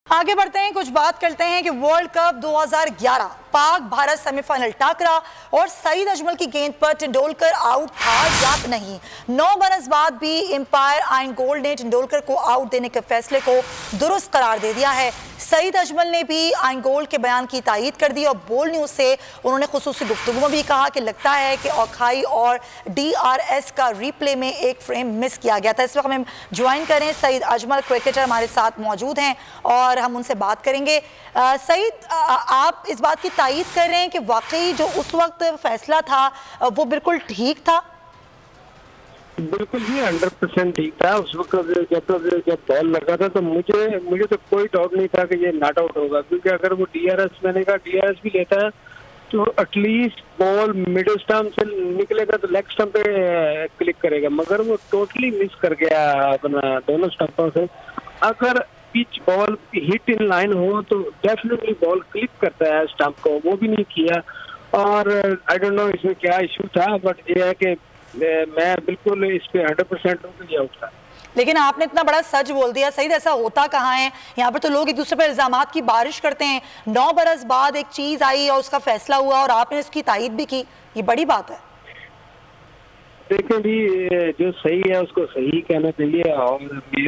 आगे बढ़ते हैं, कुछ बात करते हैं कि world cup 2011 Pak Bharat semifinal टाकरा और सईद अजमल की गेंद पर तेंदुलकर आउट था या नहीं। 9 बरस बाद भी एम्पायर आइन गोल्ड ने तेंदुलकर को आउट देने के फैसले को दुरुस्त करार दे दिया है। सईद अजमल ने भी आइन गोल्ड के बयान की तायीद कर दी और बोल न्यूज से उन्होंने खुसूसी गुफ्तगू में भी कहा कि लगता है कि औखाई और DRS का रिप्ले में एक फ्रेम मिस किया गया था। इस वक्त हमें ज्वाइन करें सईद अजमल क्रिकेटर हमारे साथ मौजूद हैं और हम उनसे बात करेंगे। सईद, आप इस बात की तायीद कर रहे हैं कि वाकई जो उस वक्त फैसला था वो बिल्कुल ठीक था? बिल्कुल जी, 100% ठीक था। उस वक्त जब बॉल लगा था तो मुझे तो कोई डाउट नहीं था कि ये नॉट आउट होगा, क्योंकि अगर वो DRS, मैंने कहा DRS भी लेता है तो एटलीस्ट बॉल मिडिल स्टंप से निकलेगा तो लेग स्टंप पे क्लिक करेगा, मगर वो टोटली मिस कर गया अपना दोनों स्टंपों से। अगर pitch ball hit in line हो तो डेफिनेटली बॉल क्लिक करता है स्टंप को, वो भी नहीं किया। और आई डोंट नो इसमें क्या इशू था, बट ये है कि मैं बिल्कुल इस पे 100% हूँ कि आउट था। लेकिन आपने इतना बड़ा सच बोल दिया। सही, ऐसा होता कहाँ है? यहाँ पर तो लोग एक दूसरे पर इल्जामात की बारिश करते हैं। 9 बरस बाद एक चीज आई और उसका फैसला हुआ और आपने उसकी तायीद भी की, ये बड़ी बात है। देखें जी, जो सही है उसको सही कहना चाहिए। और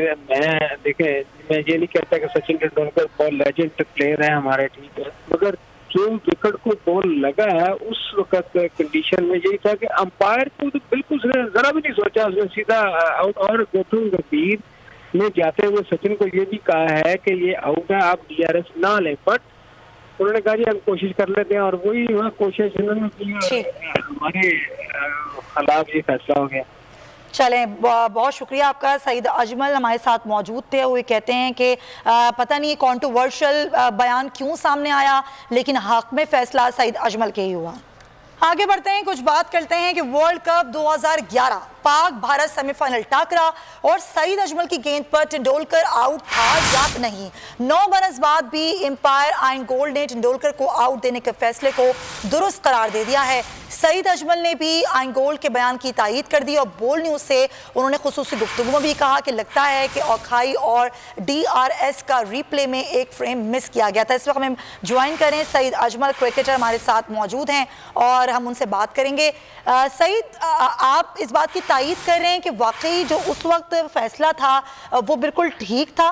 मैं ये नहीं कहता कि सचिन तेंदुलकर बहुत लेजेंड प्लेयर है हमारे, ठीक है, मगर जो विकेट को बॉल लगा है उस वक्त कंडीशन में यही था कि अंपायर को तो बिल्कुल जरा भी नहीं सोचा, उसने सीधा आउट। और गौतम गंभीर ने जाते हुए सचिन को ये भी कहा है कि ये आउट है, आप DRS ना लें, बट उन्होंने कहा जी हम कोशिश कर लेते हैं, और वही वह कोशिश उन्होंने की, हमारे खिलाफ ये फैसला हो गया। चलें, बहुत शुक्रिया आपका। सईद अजमल हमारे साथ मौजूद थे। वो कहते हैं कि पता नहीं कॉन्ट्रोवर्शियल बयान क्यों सामने आया, लेकिन हक में फैसला सईद अजमल के ही हुआ। आगे बढ़ते हैं, कुछ बात करते हैं कि world cup 2011 Pak Bharat semifinal टाकरा और सईद अजमल की गेंद पर तेंदुलकर आउट था या नहीं। 9 बरस बाद भी एम्पायर आइन गोल्ड ने तेंदुलकर को आउट देने के फैसले को दुरुस्त करार दे दिया है। सईद अजमल ने भी आइन गोल्ड के बयान की तायीद कर दी और बोल न्यूज से उन्होंने खुसूसी गुफ्तगू में भी कहा कि लगता है कि औखाई और DRS का रिप्ले में एक फ्रेम मिस किया गया था। इस वक्त हमें ज्वाइन करें सईद अजमल क्रिकेटर हमारे साथ मौजूद हैं और हम उनसे बात करेंगे। सईद, आप इस बात की तायीद कर रहे हैं कि वाकई जो उस वक्त फैसला था वो बिल्कुल ठीक था?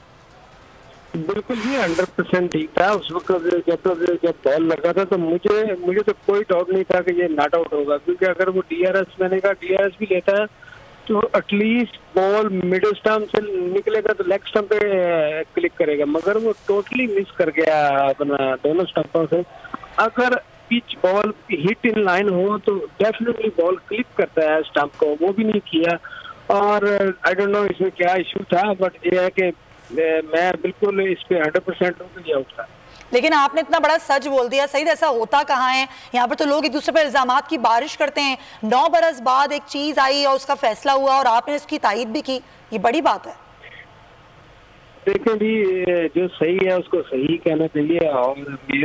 बिल्कुल जी, 100% ठीक था। उस वक्त जब बॉल लगा था तो मुझे तो कोई डाउट नहीं था कि ये नॉट आउट होगा, क्योंकि अगर वो DRS, मैंने कहा DRS भी लेता है तो एटलीस्ट बॉल मिडिल स्टंप से निकलेगा तो लेग स्टंप पे क्लिक करेगा, मगर वो टोटली मिस कर गया अपना दोनों स्टंपों से। अगर pitch ball hit in line हो तो डेफिनेटली बॉल क्लिक करता है स्टंप को, वो भी नहीं किया। और आई डोंट नो इसमें क्या इशू था, बट ये है कि मैं बिल्कुल इस पे 100% हूँ कि आउट था। लेकिन आपने इतना बड़ा सच बोल दिया। सही, ऐसा होता कहाँ है? यहाँ पर तो लोग एक दूसरे पर इल्जामात की बारिश करते हैं। 9 बरस बाद एक चीज आई और उसका फैसला हुआ और आपने उसकी तायीद भी की, ये बड़ी बात है। देखें जी, जो सही है उसको सही कहना चाहिए। और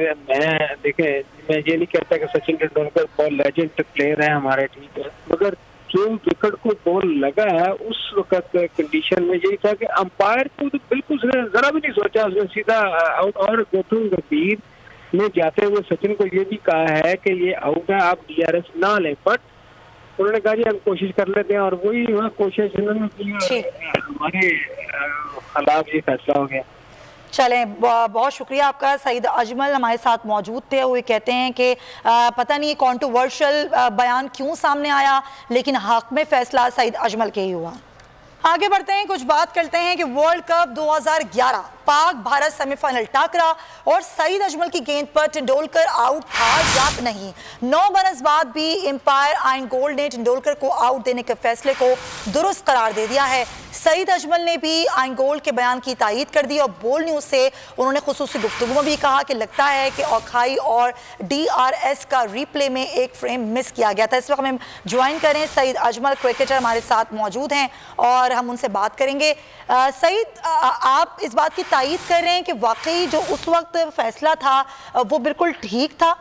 मैं ये नहीं कहता कि सचिन तेंदुलकर बहुत लेजेंड प्लेयर है हमारे, ठीक है, मगर जो विकेट को बॉल लगा है उस वक्त कंडीशन में यही था कि अंपायर को तो बिल्कुल जरा भी नहीं सोचा, उसने सीधा आउट। और गौतम गंभीर ने जाते हुए सचिन को ये भी कहा है कि ये आउट है, आप DRS ना लें, बट उन्होंने कहा जी हम कोशिश कर लेते हैं, और वही वह कोशिश उन्होंने की, हमारे खिलाफ ये फैसला हो गया। चलें, बहुत शुक्रिया आपका। सईद अजमल हमारे साथ मौजूद थे। वो कहते हैं कि पता नहीं कॉन्ट्रोवर्शियल बयान क्यों सामने आया, लेकिन हक में फैसला सईद अजमल के ही हुआ। आगे बढ़ते हैं, कुछ बात करते हैं कि world cup 2011 Pak Bharat semifinal टाकरा और सईद अजमल की गेंद पर तेंदुलकर आउट था या नहीं। 9 बरस बाद भी एम्पायर आइन गोल्ड ने तेंदुलकर को आउट देने के फैसले को दुरुस्त करार दे दिया है। सईद अजमल ने भी आइन गोल्ड के बयान की तायीद कर दी और बोल न्यूज से उन्होंने खुसूसी गुफ्तगू में भी कहा कि लगता है कि औखाई और DRS का रिप्ले में एक फ्रेम मिस किया गया था। इस वक्त हमें ज्वाइन करें सईद अजमल क्रिकेटर हमारे साथ मौजूद हैं और हम उनसे बात करेंगे। सईद, आप इस बात की तायीद कर रहे हैं कि वाकई जो उस वक्त फैसला था वो बिल्कुल ठीक था?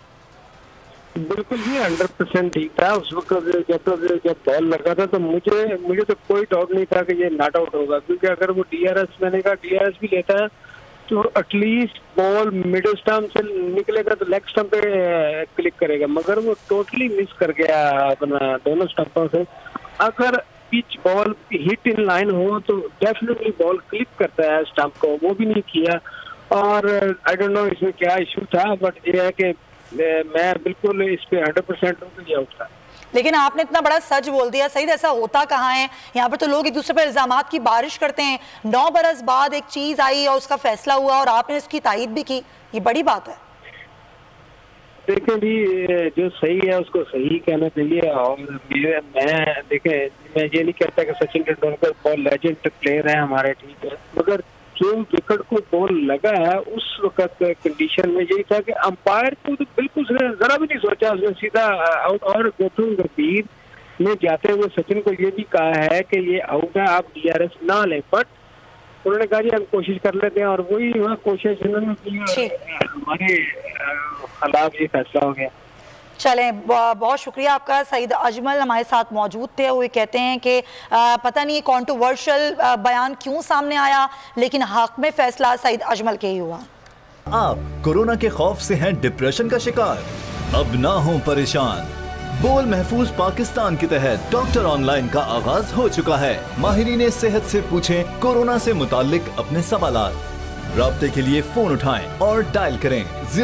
बिल्कुल जी, 100% ठीक था। उस वक्त जब बॉल लगा था तो मुझे तो कोई डाउट नहीं था कि ये नॉट आउट होगा, क्योंकि अगर वो DRS, मैंने कहा DRS भी लेता है तो एटलीस्ट बॉल मिडिल स्टंप से निकलेगा तो लेग स्टंप पे क्लिक करेगा, मगर वो टोटली मिस कर गया अपना दोनों स्टंपों से। अगर pitch ball hit in line हो तो डेफिनेटली बॉल क्लिक करता है स्टंप को, वो भी नहीं किया। और आई डोंट नो इसमें क्या इशू था, बट ये है कि मैं बिल्कुल इस पे 100% हूँ कि ये आउट था। लेकिन आपने इतना बड़ा सच बोल दिया सईद, ऐसा होता कहाँ है? यहाँ पर तो लोग एक दूसरे पर इल्जामात की बारिश करते हैं। 9 बरस बाद एक चीज आई और उसका फैसला हुआ और आपने इसकी तायीद भी की, ये बड़ी बात है। देखें जी, जो सही है उसको सही कहना चाहिए। और मैं ये नहीं कहता कि सचिन तेंदुलकर बहुत लेजेंड प्लेयर है हमारे, ठीक है, मगर जो विकेट को बॉल लगा है उस वक्त कंडीशन में यही था कि अंपायर को तो बिल्कुल जरा भी नहीं सोचा, उसने सीधा आउट। और गौतम गंभीर ने जाते हुए सचिन को ये भी कहा है कि ये आउट है, आप DRS ना लें, बट उन्होंने कहा जी हम कोशिश कर लेते हैं, और वही कोशिश इन्होंने की, हमारे खिलाफ ये फैसला हो गया। चलें, बहुत शुक्रिया आपका। सईद अजमल हमारे साथ मौजूद थे। वो कहते हैं कि पता नहीं कॉन्ट्रोवर्शियल बयान क्यों सामने आया, लेकिन हक में फैसला सईद अजमल के ही हुआ। आप कोरोना के खौफ से हैं डिप्रेशन का शिकार? अब ना हो परेशान। बोल महफूज पाकिस्तान के तहत डॉक्टर ऑनलाइन का आगाज हो चुका है। माहिरीन सेहत से पूछें कोरोना से मुतालिक अपने सवालात। राब्ते के लिए फोन उठाएं और डायल करें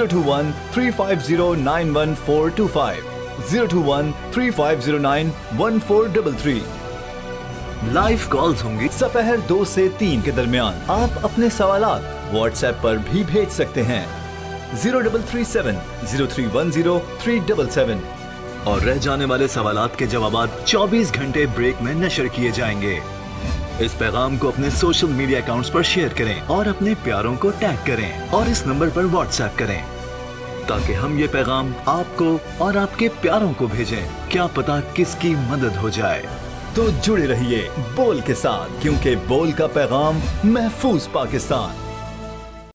021-350-91425, 021-3509-1433। लाइव कॉल्स होंगी दोपहर 2 से 3 के दरमियान। आप अपने सवालात व्हाट्सएप पर भी भेज सकते हैं 0337-0310-377, और रह जाने वाले सवालात के जवाबात 24 घंटे ब्रेक में नशर किए जाएंगे। इस पैगाम को अपने सोशल मीडिया अकाउंट्स पर शेयर करें और अपने प्यारों को टैग करें और इस नंबर पर व्हाट्सएप करें, ताकि हम ये पैगाम आपको और आपके प्यारों को भेजें। क्या पता किसकी मदद हो जाए। तो जुड़े रहिए बोल के साथ, क्योंकि बोल का पैगाम महफूज पाकिस्तान।